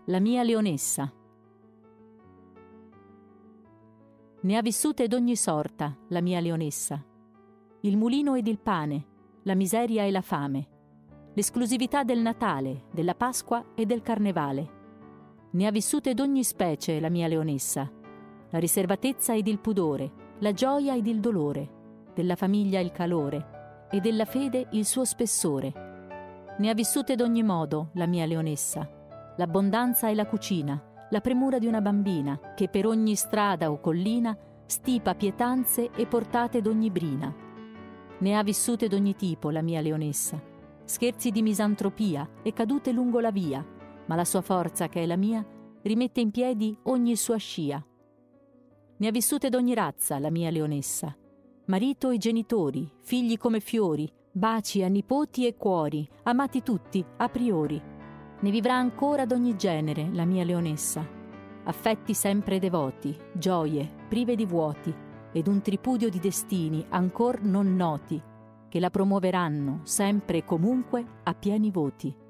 la mia leonessa. Ne ha vissute d'ogni sorta, la mia leonessa. Il mulino ed il pane, la miseria e la fame, l'esclusività del Natale, della Pasqua e del Carnevale. Ne ha vissute d'ogni specie, la mia leonessa. La riservatezza ed il pudore, la gioia ed il dolore, della famiglia il calore e della fede il suo spessore. Ne ha vissute d'ogni modo, la mia leonessa. L'abbondanza e la cucina, la premura di una bambina che per ogni strada o collina stipa pietanze e portate d'ogni brina. Ne ha vissute d'ogni tipo la mia leonessa, scherzi di misantropia e cadute lungo la via, ma la sua forza, che è la mia, rimette in piedi ogni sua scia. Ne ha vissute d'ogni razza la mia leonessa, marito e genitori, figli come fiori, baci a nipoti e cuori, amati tutti a priori. Ne vivrà ancora d'ogni genere la mia leonessa, affetti sempre devoti, gioie prive di vuoti, ed un tripudio di destini ancor non noti, che la promuoveranno sempre e comunque a pieni voti.